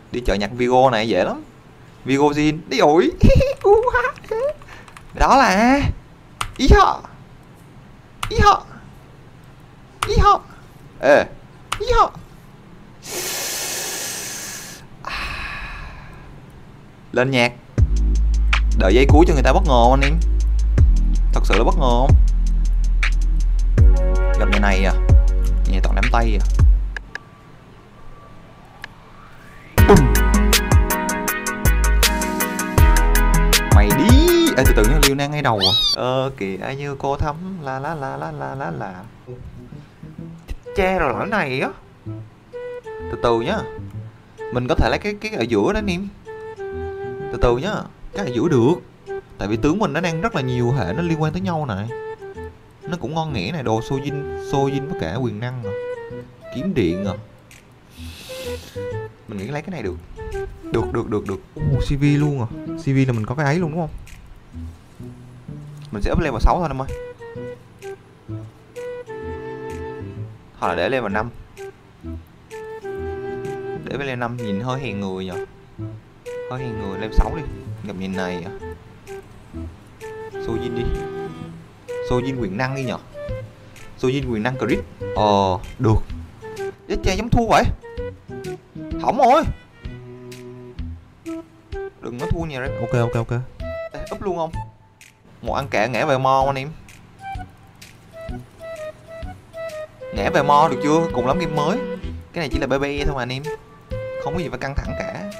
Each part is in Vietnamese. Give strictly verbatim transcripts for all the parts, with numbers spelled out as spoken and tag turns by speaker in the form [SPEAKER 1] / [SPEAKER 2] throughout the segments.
[SPEAKER 1] Đi chợ nhặt Vigo này dễ lắm. Vigo Zin đi ủi. Đó là ý họ ý họ ý họ ê ý họ. Lên nhạc. Đợi giây cuối cho người ta bất ngờ anh em. Thật sự là bất ngờ không? Gặp nhà này à, nhà toàn đám tay à. Bùm. Mày đi. Ê, từ từ nó liêu nang ngay đầu à. Ơ kìa như cô thắm la la la la la la la. Che rồi lỗi này á. Từ từ nhá. Mình có thể lấy cái cái ở giữa đó anh em. Từ từ nhá. Cái ở giữa được. Tại vì tướng mình nó đang rất là nhiều hệ nó liên quan tới nhau này. Nó cũng ngon nghẻ này, đồ Sojin, Sojin với cả quyền năng à. Kiếm điện à. Mình nghĩ lấy cái này được. Được được được được. Ồ, xê vê luôn à. xê vê là mình có cái ấy luôn đúng không? Mình sẽ up level sáu thôi em ơi. Hoặc là để level năm. Để với level năm nhìn hơi hèn người nhờ. Hơi hèn người, level sáu đi. Gặp nhìn này à. Sojin đi. Sojin quyền năng đi nhờ. Sojin quyền năng crit. Ờ, được. Chết cha giống thua vậy. Hỏng rồi. Đừng nói thua nhà đấy. Ok ok ok. Ê, úp luôn không? Một ăn kẹ ngã về mo anh em. Ngã về mo được chưa? Cùng lắm game mới. Cái này chỉ là bê bê thôi mà anh em. Không có gì phải căng thẳng cả.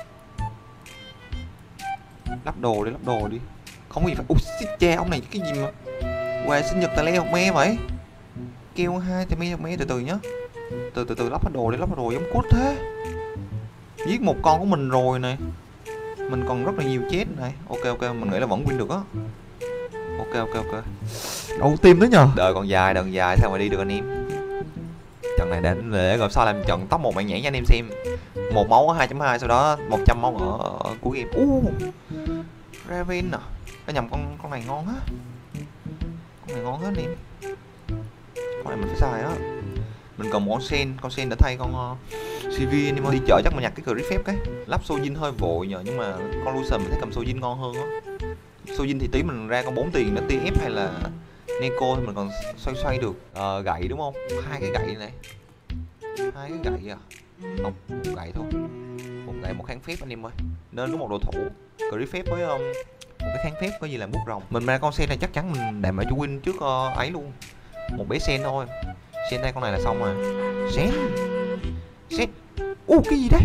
[SPEAKER 1] Lắp đồ đi, lắp đồ đi. Không có gì phải. Ui xích cha, ông này cái gì mà quà sinh nhật tài lê học me vậy? Kêu hai tài me học me. Từ từ nhá. Từ từ từ lắp hết đồ đi, lắp hết đồ giống cốt thế. Giết một con của mình rồi này. Mình còn rất là nhiều chết này. Ok ok, mình nghĩ là vẫn win được á. Ok ok ok. Đâu tim nữa nhờ. Đời còn dài, đời còn dài sao mà đi được anh em. Trận này đến để rồi sau làm trận top một bạn nhảy cho anh em xem. Một máu ở hai chấm hai, sau đó một trăm máu ở, ở cuối game. Uh, Raven à. Nó nhầm con con này ngon á. Con này ngon hết anh em. Con này mình phải xài á. Mình cần một con sen, con sen đã thay con uh, xê vê anh em ơi. Đi chợ chắc mình nhặt cái crit phép cái. Lắp Sojin hơi vội nhờ, nhưng mà con Lucian mình thấy cầm Sojin ngon hơn á. Sojin thì tí mình ra con bốn tiền nó tê ép hay là Neko thì mình còn xoay xoay được. Ờ, gậy đúng không? Hai cái gậy này. Hai cái gậy à. Không, một gậy thôi. Một gậy một kháng phép anh em ơi. Nên có một đồ thủ crit phép với um, một cái kháng phép có gì làm bút rồng. Mình ra con sen này chắc chắn mình đảm bảo cho win trước uh, ấy luôn. Một bé sen thôi. Sen tay con này là xong rồi. Sen. Sen. Ủa cái gì đấy?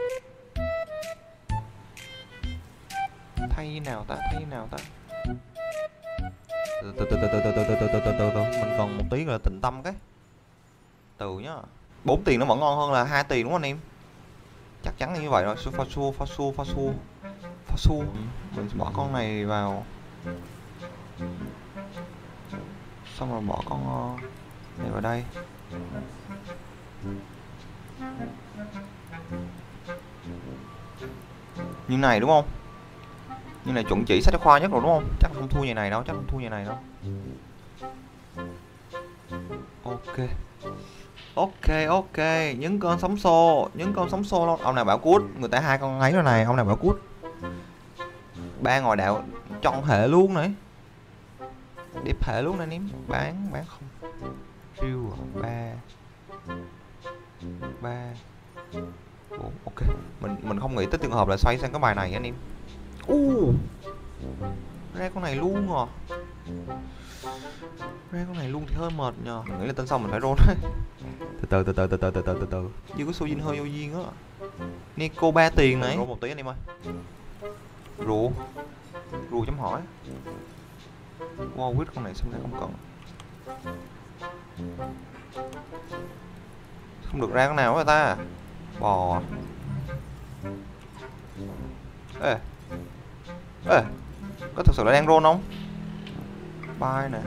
[SPEAKER 1] Thay nào ta, thay nào ta. Từ từ từ từ từ từ từ từ từ từ từ từ mình còn một tí là tịnh tâm cái. Từ nhá. Bốn tiền nó vẫn ngon hơn là hai tiền đúng không anh em? Chắc chắn là như vậy rồi. Pha su pha su pha su pha su. Mình sẽ bỏ con này vào. Xong rồi bỏ con này vào đây. Như này đúng không? Như này chuẩn chỉ sách giáo khoa nhất rồi đúng không? Chắc không thua nhà này đâu, chắc không thua nhà này đâu. Ok. Ok ok, những con sóng xô, những con sóng xô luôn. Ông nào bảo cút, người ta hai con ấy rồi này, ông nào bảo cút. Ba ngồi đạo chọn hệ luôn này. Đẹp hệ luôn này anh em. Bán, bán không. Riêu ba ba bốn. Ok. Mình mình không nghĩ tới trường hợp là xoay sang cái bài này anh em. Uh, ra con này luôn à. Ra con này luôn thì hơi mệt nhờ. Mình nghĩ là tên sau mình phải roll. Từ từ từ từ từ từ từ từ từ từ. Như có Sojin hơi vô duyên á. Neko ba tiền này. Roll một tí anh em ơi. Rùa. Rùa chấm hỏi. Wow, quýt con này xong lại không cần. Không được ra con nào hết ta. Bò. Ê. Ê. Có thật sự là đang roll không? Bye nè.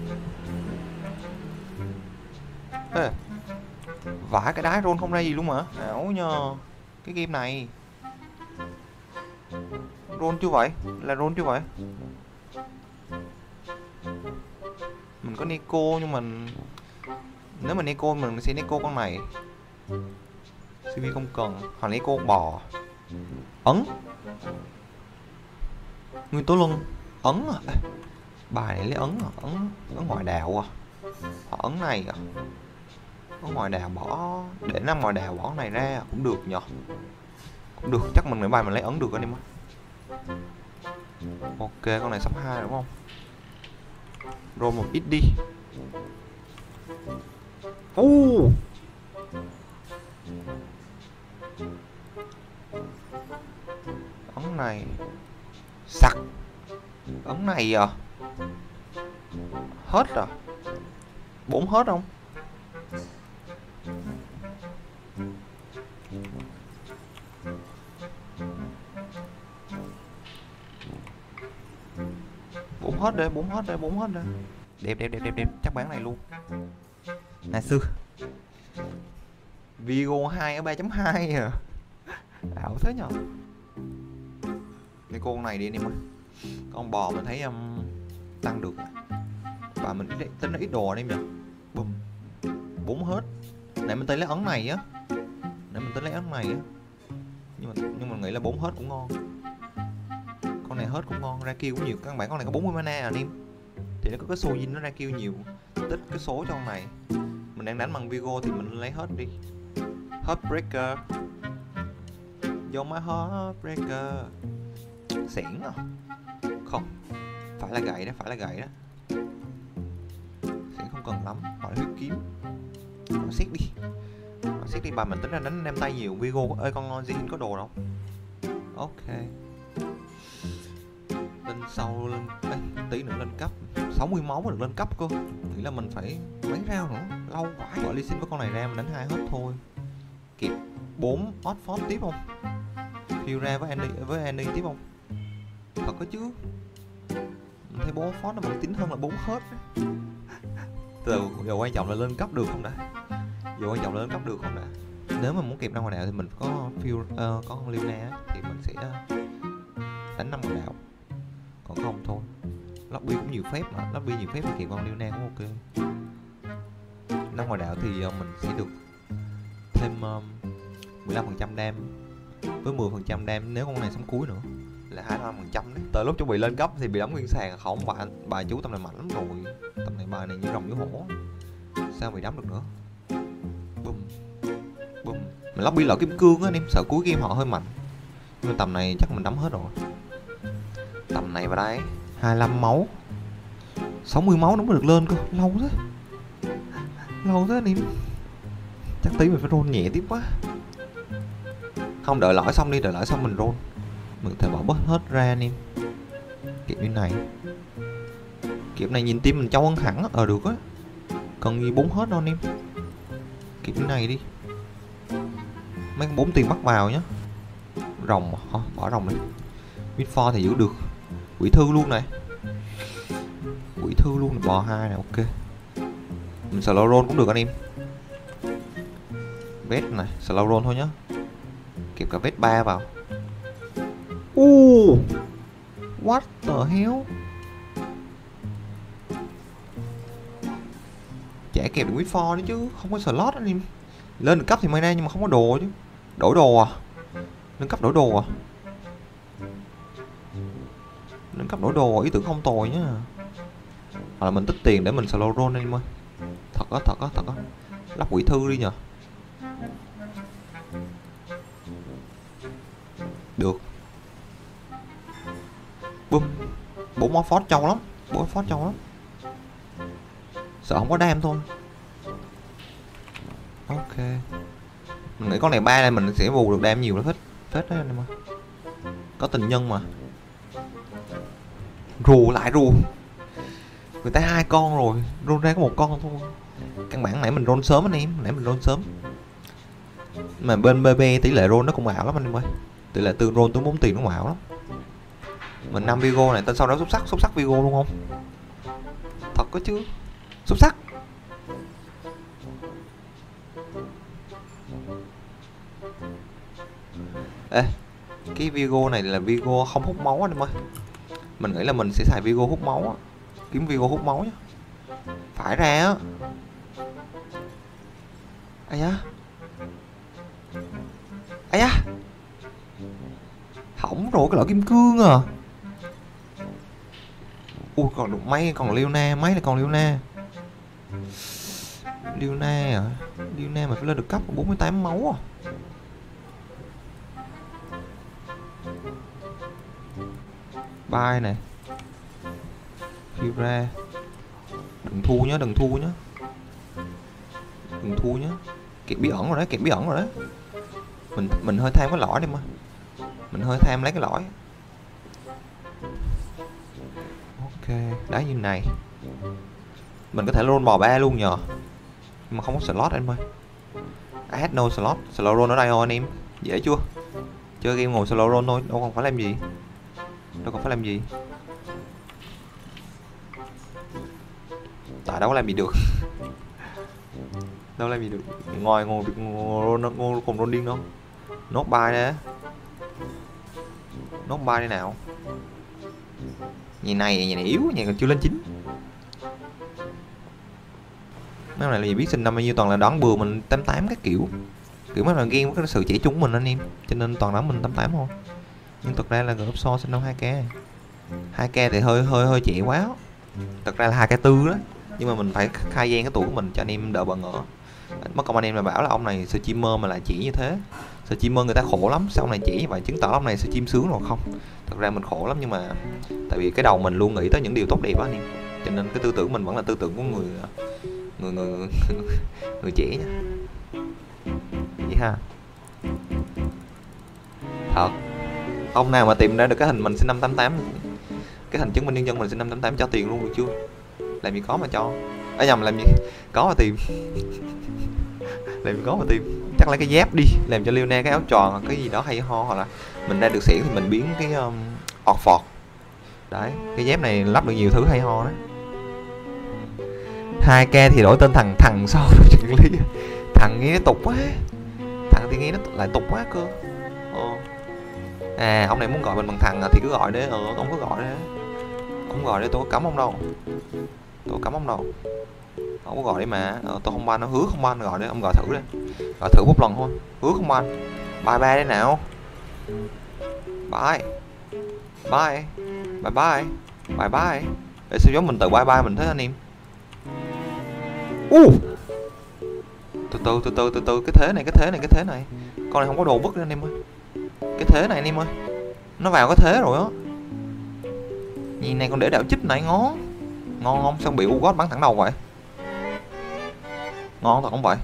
[SPEAKER 1] Ê. Vả cái đái roll không ra gì luôn mà. Ảo nhờ. Cái game này roll chưa vậy? Là roll chưa vậy? Mình có Neko nhưng mình nếu mà Neko mình sẽ Neko con này. xê vê không cần. Hoặc Neko bò. Ấn. Nguyên tố luân. Ấn à. Ê, bài này lấy ấn à. Ấn, ấn ngoại đạo à. Ấn này à. Ấn ngoại đạo bỏ. Để năm ngoại đạo bỏ này ra cũng được nhờ. Cũng được, chắc mình nghĩ bài mình lấy ấn được anh em ơi. Ok, con này sắp hai đúng không? Roll một ít đi. Uh. Ấn này sặc. Ấn này à. Hết rồi. Bốn hết không? Bốn hết đây, bốn hết đây, bốn hết đây. Đẹp đẹp đẹp đẹp đẹp, chắc bán này luôn. À sư. Vigo hai ở ba chấm hai à. Ảo thế nhờ. Cái con này đi anh em ơi. Con bò mình thấy um, tăng được. Và mình tính nó ít đồ anh em nhờ. Bùm. Bốn hết. Nãy mình tính lấy ấn này á. Nãy mình tính lấy ấn này á. Nhưng mà nhưng mà nghĩ là bốn hết cũng ngon. Con này hết cũng ngon, ra kêu cũng nhiều. Căn bản con này có bốn mươi mana à anh em. Thì nó có cái số zin nó ra kêu nhiều. Tích cái số cho con này. Mình đang đánh bằng Vigo thì mình lấy hết đi. Heartbreaker. Vô my Heartbreaker. Xẻng à. Không. Phải là gậy đó, phải là gậy đó. Xẻng không cần lắm. Hỏi huyết kiếm. Hỏi xét đi. Hỏi xét đi, bà mình tính ra đánh đem tay nhiều. Vigo ơi con Zin có đồ đâu. Ok. Lên sau lên ê, tí nữa lên cấp sáu mươi máu mới được lên cấp cơ. Nghĩ là mình phải mấy round nữa, lâu vãi. Gọi Lee Sin với con này ra mình đánh hai hết thôi. Kịp bốn hot phốt tiếp không? Phiêu ra với Andy với Andy tiếp không? Thật có chứ. Mình thấy bốn phốt nó vẫn tính hơn là bốn hết. Từ giờ quan trọng là lên cấp được không đã? Giờ quan trọng là lên cấp được không đã? Nếu mà muốn kịp năm ngoại đạo thì mình có phiêu uh, có con Luna thì mình sẽ đánh năm ngoại đạo. Còn không thôi. Lobby cũng nhiều phép mà, lobby nhiều phép thì kịp con Luna cũng ok. Năm ngoại đạo thì uh, mình sẽ được thêm um, mười lăm phần trăm đam với mười phần trăm đam nếu con này sống cuối nữa là hai mươi lăm phần trăm đấy. Tới lúc chuẩn bị lên cấp thì bị đóng nguyên sàn không bà bà chú tầm này mạnh lắm rồi. Tầm này bài này như rồng như hổ. Sao bị đấm được nữa. Bùm. Bùm. Mình lobby lỡ kim cương á anh em, sợ cuối game họ hơi mạnh. Nhưng mà tầm này chắc mình đấm hết rồi. Tầm này vào đây hai mươi lăm máu sáu mươi máu nó mới được lên cơ. Lâu thế. Lâu thế anh em. Chắc tí mình phải roll nhẹ tiếp quá. Không, đợi lõi xong đi, đợi lõi xong mình roll. Mình có thể bỏ bớt hết ra anh em. Kiểu như này. Kiểu này nhìn tim mình trâu hơn hẳn. Ờ được á. Cần gì bốn hết đâu anh em. Kiểu như này đi. Mấy con bốn tiền bắt vào nhá. Rồng à? Bỏ rồng đi. Midfor thì giữ được. Quỷ thư luôn này. Quỷ thư luôn này, bò hai này, ok. Mình slow roll cũng được anh em. Vết này, slow roll thôi nhá. Kịp cả vết ba vào. Uh, what the hell. Chả kẹp được Midfor nữa chứ. Không có slot anh em. Lên được cấp thì may ra nhưng mà không có đồ chứ. Đổi đồ à. Lên cấp đổi đồ à. Lên cấp đổi đồ ý tưởng không tồi nhá. Hoặc là mình tích tiền để mình slow roll anh em ơi. Thật á, thật á, thật á. Lắp quỷ thư đi nhờ. Được. Bum. Bốn món phốt trâu lắm. Bốn phốt trâu lắm. Sợ không có đam thôi. Ok. Mình nghĩ con này ba này mình sẽ bù được đam nhiều lắm. Phết. Phết đấy anh em ơi. Có tình nhân mà. Rù lại rù. Người ta hai con rồi. Roll ra có một con thôi. Căn bản nãy mình roll sớm anh em. Nãy mình roll sớm. Mà bên bê bê tỷ lệ roll nó cũng ảo lắm anh em ơi. Tỷ lệ từ roll tới bốn tiền nó ảo lắm. Mình năm Vigo này tên sau đó xuất sắc. Xuất sắc Vigo luôn không? Thật có chứ. Xuất sắc. Ê, cái Vigo này là Vigo không hút máu anh em ơi. Mình nghĩ là mình sẽ xài Vigo hút máu á. Kiếm Vigo hút máu nhá. Phải ra á. Ây da. Ây da. Hỏng rồi cái lõi kim cương à. Ui còn được mấy, còn Leona, mấy là còn Leona. Leona à, Leona mà phải lên được cấp bốn mươi tám máu à. Bye nè. Kira. Đừng thu nhá, đừng thu nhá. Đừng thu nhá. Kẹp bí ẩn rồi đấy, kẹp bí ẩn rồi đấy. Mình mình hơi tham cái lõi đi mà. Mình hơi tham lấy cái lõi. Ok, đá như này. Mình có thể roll bò ba luôn nhờ. Nhưng mà không có slot anh ơi. Add no slot. Slow roll ở đây thôi anh em. Dễ chưa? Chơi game ngồi slow roll thôi, đâu còn phải làm gì. Đâu còn phải làm gì. Tại đâu có làm gì được. Đâu làm gì được. Ngoài ngồi việc ngồi ngồi cùng roll điên đâu. Nốt bài nè. Nốt bài đây nào. Nhà này, nhà này yếu, nhà còn chưa lên chín. Mấy này là gì biết sinh năm bao nhiêu, toàn là đoán bừa mình tám tám các kiểu. Kiểu mấy là ghen với cái sự trẻ trung của mình anh em. Cho nên toàn đoán mình tám tám thôi. Nhưng thực ra là gộp so sinh năm hai k. hai k thì hơi hơi hơi trẻ quá. Thật ra là hai k tư đó. Nhưng mà mình phải khai gian cái tuổi của mình cho anh em đỡ bỡ ngỡ. Mất công anh em là bảo là ông này streamer mà lại chỉ như thế. Streamer người ta khổ lắm, sao ông này chỉ như vậy, chứng tỏ ông này stream sướng rồi không. Thật ra mình khổ lắm nhưng mà tại vì cái đầu mình luôn nghĩ tới những điều tốt đẹp á anh em. Cho nên cái tư tưởng mình vẫn là tư tưởng của người người người người, người trẻ nha. Vậy ha. Thật. Ông nào mà tìm ra được cái hình mình sinh năm tám tám, cái hình chứng minh nhân dân mình sinh năm tám tám cho tiền luôn được chưa? Làm gì có mà cho. Ở nhầm làm gì có mà tìm. Làm gì có mà tìm. Chắc lấy cái dép đi, làm cho Leona cái áo tròn cái gì đó hay ho, hoặc là mình ra được xỉn thì mình biến cái um, ọt phọt. Đấy, cái dép này lắp được nhiều thứ hay ho đấy. hai k thì đổi tên thằng thằng so với chuyện lý. Thằng nghe nó tục quá. Thằng thì nghe nó lại tục quá cơ. Ờ. À, ông này muốn gọi mình bằng thằng thì cứ gọi đấy, ờ, ông cứ gọi đấy. Ông gọi đấy, tôi có cấm ông đâu. Tôi có cấm ông đâu. Ông có gọi đấy mà, ờ, tôi không ban, nó hứa không ban, gọi đấy, ông gọi thử đi. Gọi thử một lần thôi, hứa không ban. Bye bye đấy nào. Bye. Bye. Bye bye. Bye bye. Để sao giống mình tự bye bye mình thế anh em. Uh. Từ từ từ từ từ từ cái thế này, cái thế này, cái thế này. Con này không có đồ bức nữa anh em ơi. Cái thế này anh em ơi. Nó vào cái thế rồi á. Nhìn này còn để đạo chích này ngon. Ngon không? Sao bị Ugot bắn thẳng đầu vậy? Ngon thật không vậy?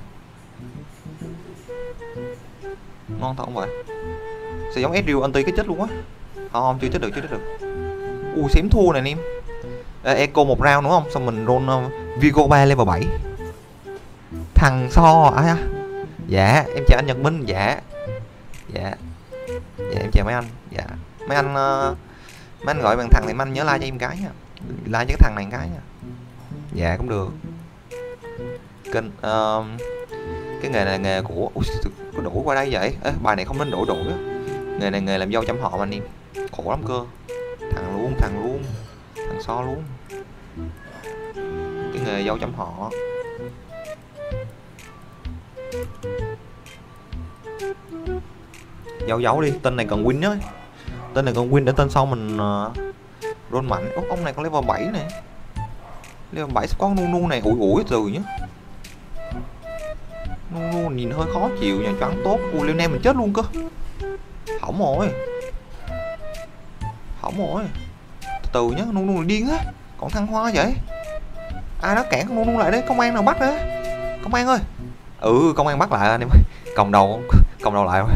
[SPEAKER 1] Ngon thật không vậy? Sao giống Ezreal anti cái chết luôn á. Không, chưa chết được, chưa chết được. Ui xém thua này anh em. Ê, Echo một round đúng không? Xong mình roll uh, Vigo ba level bảy. Thằng so à, à. Dạ, em chào anh Nhật Minh. Dạ. Dạ. Dạ em chào mấy anh. Dạ. Mấy anh uh, mấy anh gọi bằng thằng thì mấy anh nhớ like cho em cái nha. Like cho cái thằng này cái nha. Dạ cũng được. Kênh uh, cái nghề này nghề của ui, có đổ qua đây vậy. Ê, bài này không nên đổ đổ á. Nghề này nghề làm dâu chăm họ mà anh em. Khổ lắm cơ. Thằng luôn, thằng luôn. Thằng so luôn. Cái nghề dâu chăm họ. Giấu giấu đi, tên này cần win nhá. Tên này cần win để tên sau mình uh, roll mạnh. Ủa, ông này có level bảy này. Level bảy có nu nu này ủi ủi từ nhá. Nu nu nhìn hơi khó chịu, nhà choáng tốt. Ui Leona mình chết luôn cơ. Hỏng rồi. Hỏng rồi. Từ từ nhá, nu nu là điên á. Còn thăng hoa vậy. Ai đó cản con nu nu lại đấy, công an nào bắt đấy. Công an ơi. Ừ, công an bắt lại anh em ơi. Còng đầu, còng đầu lại rồi.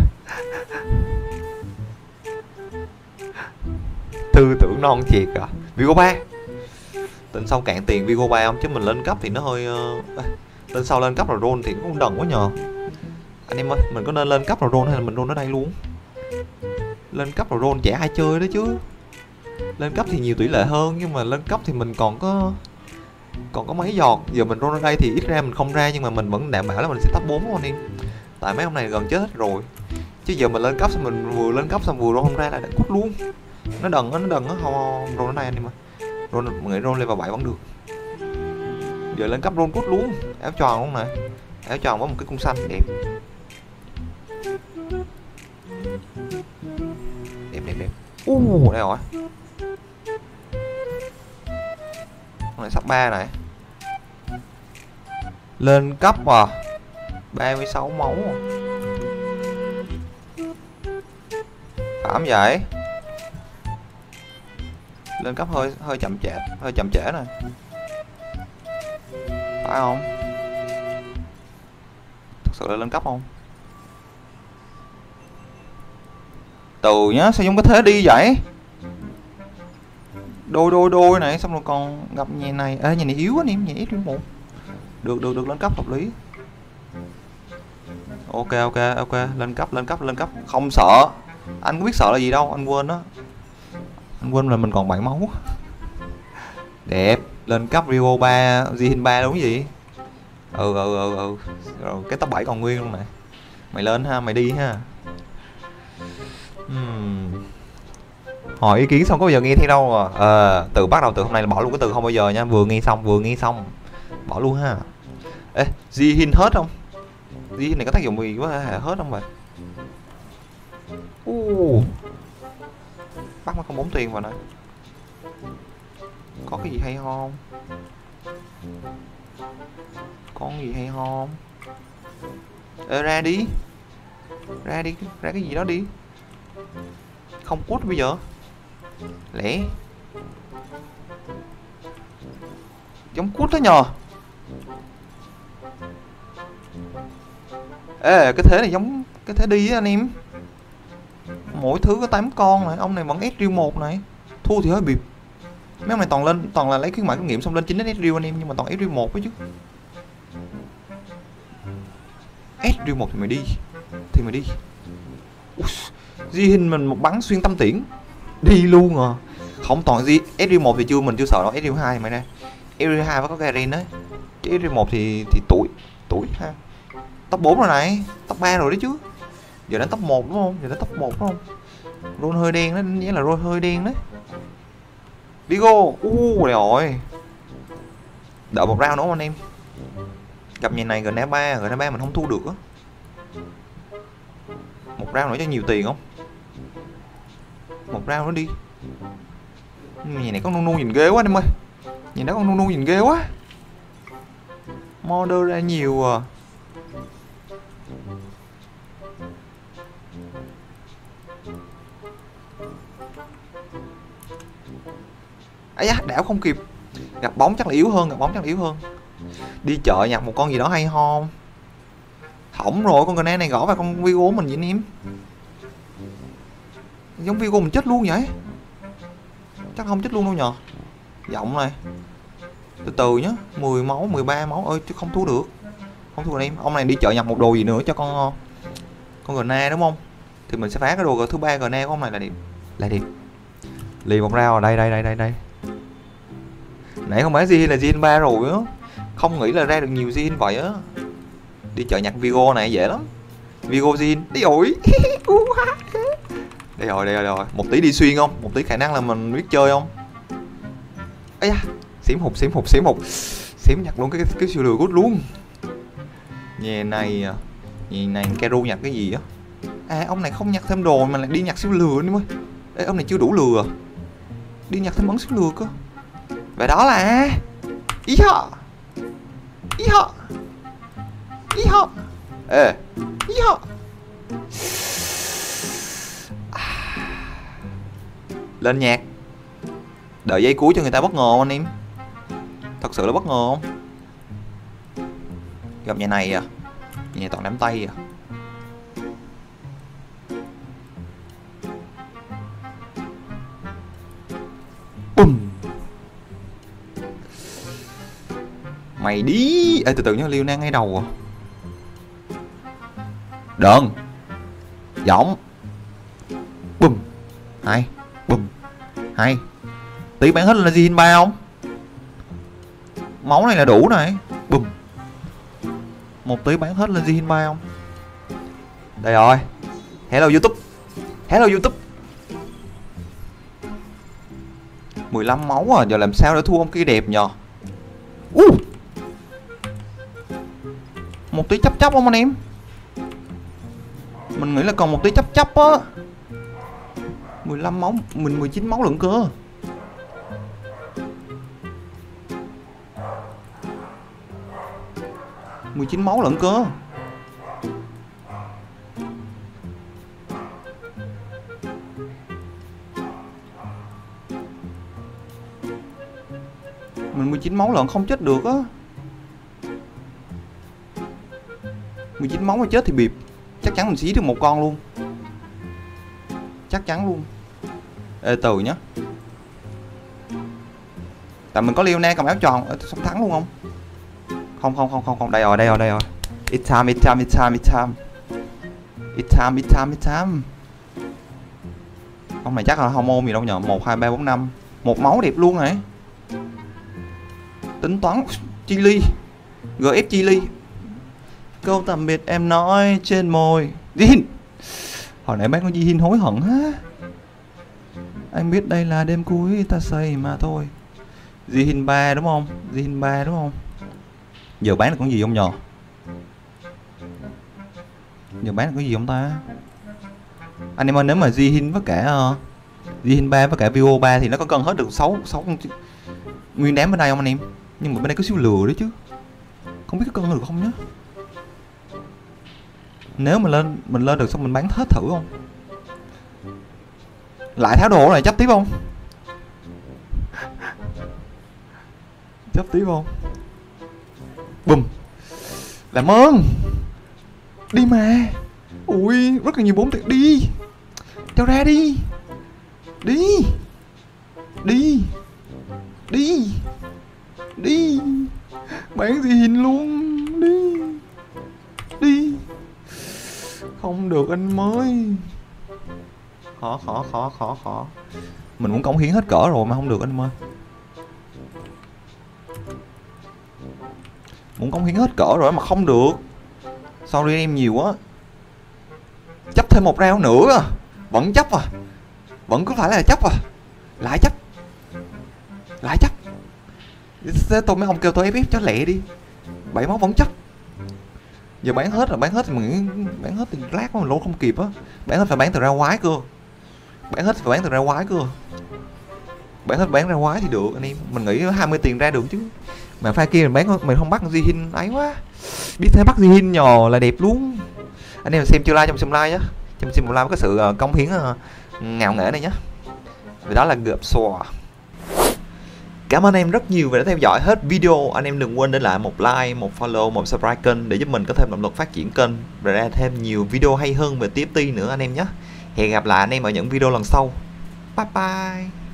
[SPEAKER 1] Tư tưởng non thiệt à. Vigo ba. Tên sau cạn tiền Vigo ba không, chứ mình lên cấp thì nó hơi uh... tên sau lên cấp rồi roll thì cũng đần quá nhờ. Anh em ơi, mình có nên lên cấp rồi roll hay là mình roll ở đây luôn? Lên cấp rồi roll chả ai chơi đó chứ. Lên cấp thì nhiều tỷ lệ hơn, nhưng mà lên cấp thì mình còn có còn có mấy giọt. Giờ mình roll ở đây thì ít ra mình không ra, nhưng mà mình vẫn đảm bảo là mình sẽ top bốn anh em. Tại mấy ông này gần chết hết rồi. Chứ giờ mình lên cấp xong mình vừa lên cấp xong vừa roll không ra là đã cút luôn. Nó đần á, nó đần á, không, không roll ở đây anh em ơi. Roll mọi người roll level bảy vẫn được. Giờ lên cấp roll cút luôn. Áo tròn luôn nè. Áo tròn với một cái cung xanh đẹp. Đẹp đẹp đẹp. uh, đây rồi. Con này sắp ba này. Lên cấp à, ba mươi sáu máu à. Phạm vậy. Lên cấp hơi hơi chậm trễ, hơi chậm trễ này. Phải không? Thật sự là lên cấp không? Từ nhá, sao giống cái thế đi vậy? Đôi đôi đôi này, xong rồi còn gặp nhà này. Ê, nhà này yếu quá em, nhà ít một. Được được được, lên cấp hợp lý. Ok ok ok, lên cấp lên cấp lên cấp, không sợ. Anh có biết sợ là gì đâu, anh quên đó. Anh quên là mình còn bảy máu. Đẹp, lên cấp Rio ba, Jin ba đúng gì? Ừ ừ ừ ừ. Rồi cái top bảy còn nguyên luôn này. Mày lên ha, mày đi ha. Hmm. Hỏi ý kiến xong có bao giờ nghe theo đâu à? Ờ, từ bắt đầu từ hôm nay là bỏ luôn cái từ không bao giờ nha, vừa nghe xong vừa nghe xong bỏ luôn ha. Ê, Jin hết không? Jin này có tác dụng gì quá hết không vậy? Uh. Bắt nó không bốn tiền vào nè. Có cái gì hay không? Có gì hay không? Ê, ra đi. Ra đi, ra cái gì đó đi. Không cút bây giờ. Lẽ giống cút đó nhờ. Ê, cái thế này giống cái thế đi á anh em. Mỗi thứ có tám con này, ông này vẫn ét rờ một này. Thua thì hơi bịp. Mấy ông này toàn lên toàn là lấy khuyến mại kinh nghiệm xong lên chín ét rờ anh em, nhưng mà toàn ét rờ một ấy chứ. ét rờ một thì mày đi. Thì mày đi. Di hình mình một bắn xuyên tâm tiễn. Đi luôn à. Không toàn gì ét rờ một thì chưa, mình chưa sợ đâu. ét rờ hai thì mày nè. ét rờ hai phải có Garen đấy. Chứ ét rờ một thì thì tuổi tuổi ha. Top bốn rồi này, top ba rồi đấy chứ. Giờ đến top một đúng không? Giờ đến top một đúng không? Rôn hơi đen đó, nghĩa là rôn hơi đen đấy. Đi go. U rồi. Đợi một round nữa anh em. Gặp nhà này gần ba, gần ba mình không thua được á. Một round nữa cho nhiều tiền không? Một round nữa đi. Nhà này có nu nu nhìn ghê quá anh em ơi. Nhìn đó con nu nu nhìn ghê quá. Modder ra nhiều à. Ấy da, đảo không kịp. Gặp bóng chắc là yếu hơn, gặp bóng chắc là yếu hơn. Đi chợ nhặt một con gì đó hay không? Hỏng rồi, con Grenade này gõ vào con Vigo mình vậy anh em. Giống Vigo mình chết luôn vậy. Chắc không chết luôn đâu nhờ. Giọng này. Từ từ nhá, mười máu, mười ba máu ơi chứ không thua được. Không thua anh em. Ông này đi chợ nhặt một đồ gì nữa cho con con Grenade đúng không? Thì mình sẽ phá cái đồ thứ ba Grenade của ông này là điểm. Là điểm. Lì một rau ở đây đây đây đây đây. Nãy không phải Jin là Jin ba rồi á. Không nghĩ là ra được nhiều Jin vậy á. Đi chợ nhặt Vigo này dễ lắm. Vigo Jin. Đi ổi. Đây rồi, đây rồi, đây rồi. Một tí đi xuyên không? Một tí khả năng là mình biết chơi không? Ây da, xỉm hụt, xỉm hụt, xỉm hụt. Xỉm nhặt luôn cái cái siêu lừa cút luôn. Nhà này, nhà này Keru nhặt cái gì á? À, ông này không nhặt thêm đồ mà lại đi nhặt siêu lừa đi ơi. Ê, ông này chưa đủ lừa. Đi nhặt thêm món siêu lừa cơ. Vậy đó là ý họ. Ý họ. Ý họ. Ê, ý họ. Lên nhạc. Đợi giây cuối cho người ta bất ngờ không anh em? Thật sự là bất ngờ không? Gặp nhà này à? Nhà này toàn đám tay à? Bùm. Mày đi. Ê, từ từ nhá, Liêu Nang ngay đầu à. Đợn. Giọng. Bùm. Hai. Bùm. Hai. Tí bán hết là Jin ba không? Máu này là đủ này. Bùm. Một tí bán hết lên Jin ba không? Đây rồi. Hello YouTube. Hello YouTube. mười lăm máu à, giờ làm sao để thua ông kia đẹp nhờ. uh. Một tí chấp chấp không anh em? Mình nghĩ là còn một tí chấp chấp á. mười lăm máu, mình mười chín máu lận cơ. mười chín máu lận cơ. Mình mười chín máu lận không chết được á. mười chín máu mà chết thì bịp. Chắc chắn mình xí được một con luôn. Chắc chắn luôn. Ê từ nhá. Tại mình có Leona cầm áo tròn, sống thắng luôn không? Không không không không không, đây rồi, đây rồi, đây rồi. It's time, it's time, it's time, it's time. It's time, it's time, it's time. Ông này chắc là không ôm gì đâu nhờ. Một, hai, ba, bốn, năm. Một máu đẹp luôn này. Tính toán Chili. giê ép Chili. Câu tạm biệt em nói trên môi. Jin. Hồi nãy bác nói Jin hối hận ha. Anh biết đây là đêm cuối ta xây mà thôi. Jin ba đúng không? Jin ba đúng không? Giờ bán được con gì không nhờ? Giờ bán được cái gì không ta? Anh em ơi, nếu mà Jin với cả uh, Jin ba với cả Vio ba thì nó có cân hết được sáu sáu con nguyên đám bên đây không anh em? Nhưng mà bên đây có xíu lừa đấy chứ. Không biết có cân được không nhá. Nếu mà lên mình lên được xong mình bán hết thử không? Lại tháo đồ này chấp tiếp không? Chấp tiếp không? Bùm. Làm ơn. Đi mà. Ui, rất là nhiều bốn tiền. Đi. Cho ra đi. Đi. Đi. Đi. Đi. Bán gì hình luôn. Đi. Đi. Không được anh mới. Khó khó khó khó khó. Mình muốn cống hiến hết cỡ rồi mà không được anh ơi. Muốn cống hiến hết cỡ rồi mà không được. Sorry em nhiều quá. Chấp thêm một round nữa. Vẫn chấp à. Vẫn cứ phải là chấp à. Lại chấp. Lại chấp. Tôi mấy ông kêu tôi ép ép cho lẹ đi. Bảy máu vẫn chấp. Giờ bán hết rồi, bán hết thì mình bán hết thì lát mà mình lỗ không kịp á. Bán hết phải bán từ ra quái cơ. Bán hết phải bán từ ra quái cơ. Bán hết bán ra quái thì được anh em. Mình nghĩ hai mươi tiền ra được chứ. Mà pha kia mình bán mình không bắt Jihin ấy quá. Biết thế bắt Jihin nhò là đẹp luôn. Anh em xem chưa like trong xem like nhá. Trong xem một like có sự uh, công hiến uh, ngạo nghễ này nhá. Vì đó là gợp xòa. Cảm ơn em rất nhiều vì đã theo dõi hết video. Anh em đừng quên để lại một like, một follow, một subscribe kênh để giúp mình có thêm động lực phát triển kênh và ra thêm nhiều video hay hơn về tê ép tê nữa anh em nhé. Hẹn gặp lại anh em ở những video lần sau. Bye bye.